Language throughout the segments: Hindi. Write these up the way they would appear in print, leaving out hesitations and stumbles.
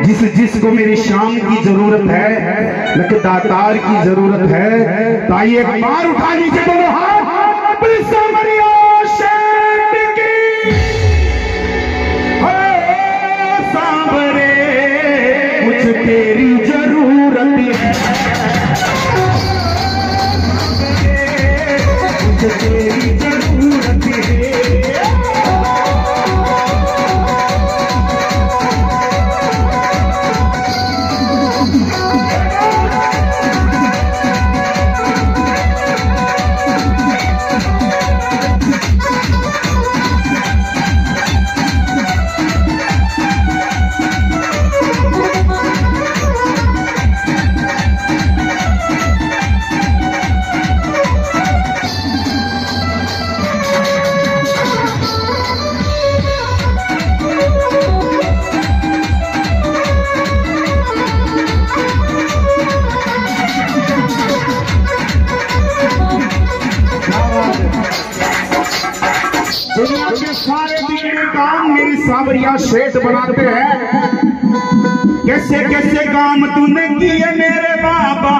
जिसको मेरी शाम की जरूरत है, न कि दातार की जरूरत है। तो आइए एक बार उठा लीजिए दोनों हाथ अपनी सामरिया शेर की। सांवरे मुझे तेरी जरूरत है, मुझे तेरी जरूरत है। दुनिया के सारे बिगड़े काम मेरी सांवरिया सेठ बनाते हैं। कैसे कैसे काम तूने किए मेरे बाबा,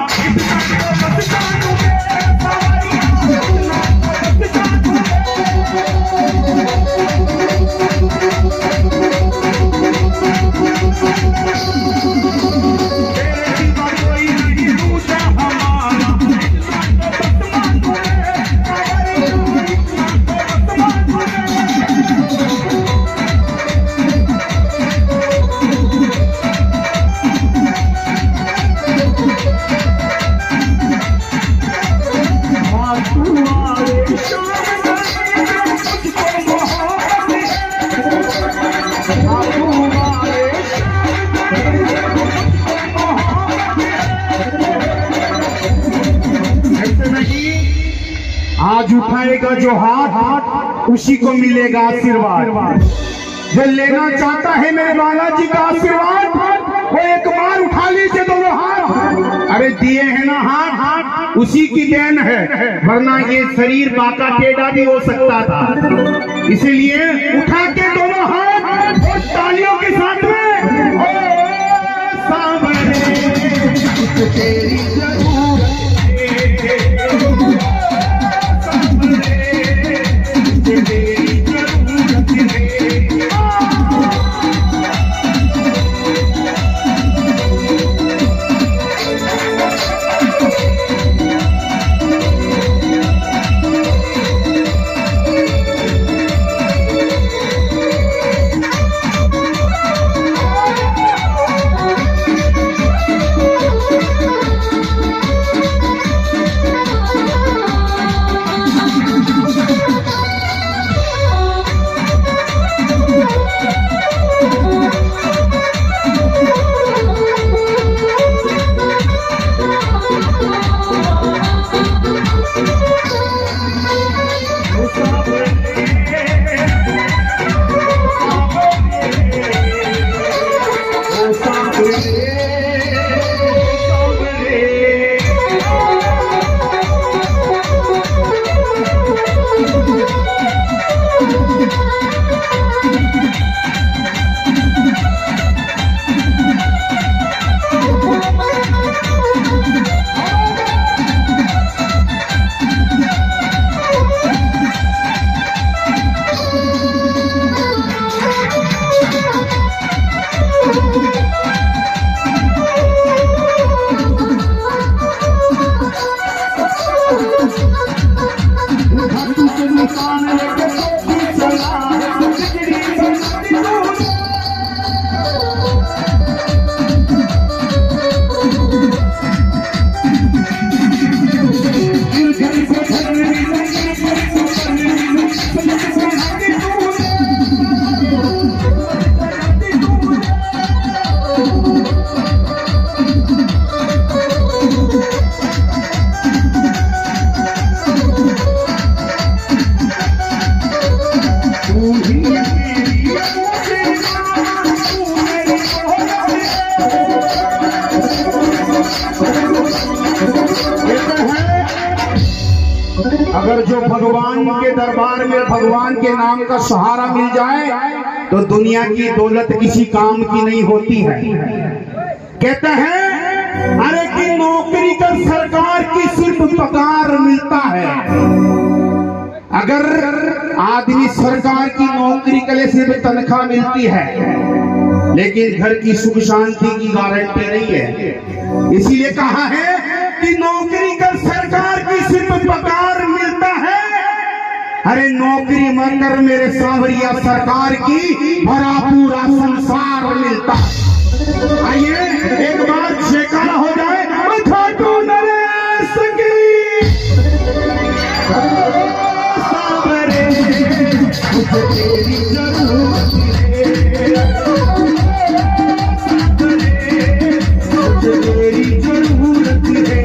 आज उठाएगा जो हाथ उसी को मिलेगा आशीर्वाद। जो लेना चाहता है मेरे बालाजी का आशीर्वाद, वो एक बार उठा लीजिए दोनों हाथ। अरे दिए हैं ना हाथ, उसी की देन है, वरना ये शरीर बाका टेढ़ा भी हो सकता था। इसीलिए उठा के दोनों हाथ और तालियों के साथ में सांवरे तेरी जरूरत जो भगवान के दरबार में भगवान के नाम का सहारा मिल जाए तो दुनिया की दौलत किसी काम की नहीं होती है। कहते हैं अरे कि नौकरी का सरकार की सिर्फ पगार मिलता है। अगर आदमी सरकार की नौकरी के लिए सिर्फ तनख्वाह मिलती है लेकिन घर की सुख शांति की गारंटी नहीं है। इसीलिए कहा है कि नौकरी का सरकार की सिर्फ पगार मिलता है। अरे नौकरी मगर मेरे सांवरिया सरकार की भरा पूरा संसार मिलता है। आइए एक बार जयकारा हो जाए खाटू नरेश की। सांवरे तेरी जरूरत तेरी जरूरत है।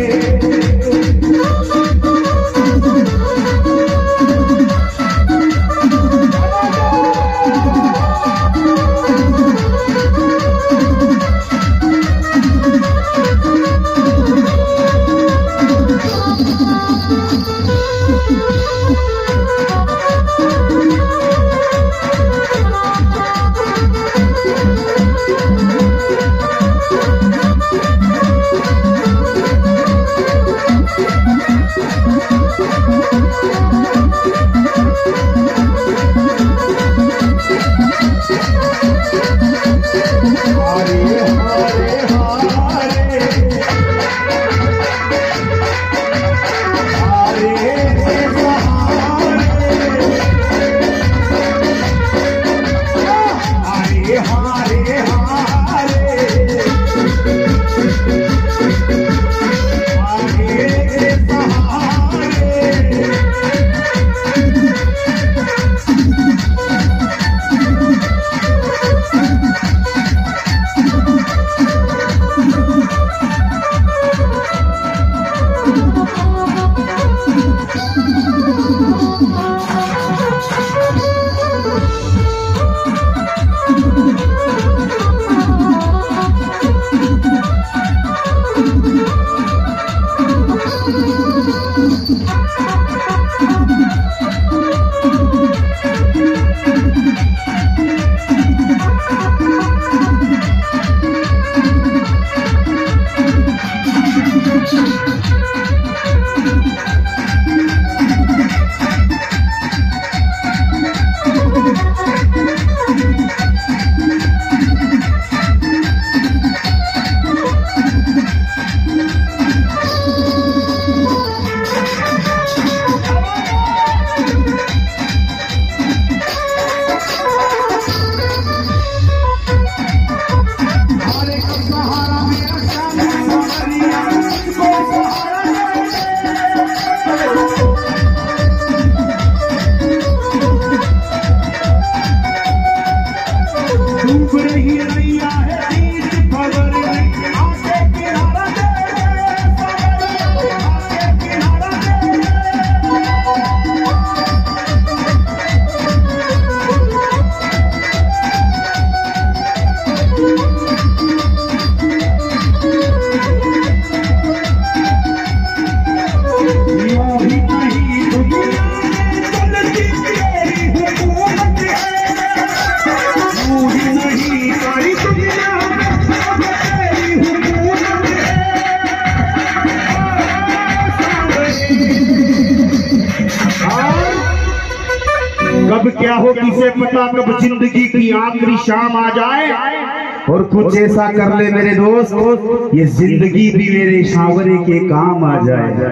कब क्या हो किसे पता, कब जिंदगी की आखिरी शाम आ जाए और कुछ ऐसा कर ले मेरे दोस्त, ये जिंदगी भी मेरे सांवरे के काम आ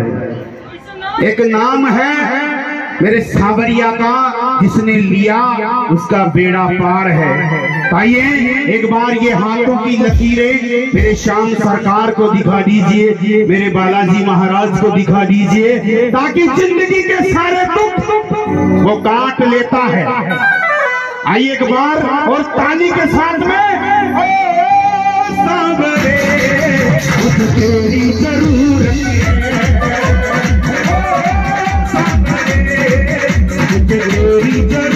जाए। एक नाम है मेरे सांवरिया का, जिसने लिया उसका बेड़ा पार है। आइए एक बार ये हाथों की लकीरें मेरे श्याम सरकार को दिखा दीजिए, मेरे बालाजी महाराज को दिखा दीजिए, ताकि जिंदगी के सारे दुख वो काट लेता है। आइए एक बार और ताली के साथ में, ओ सांवरे तेरी जरूरत है, तेरी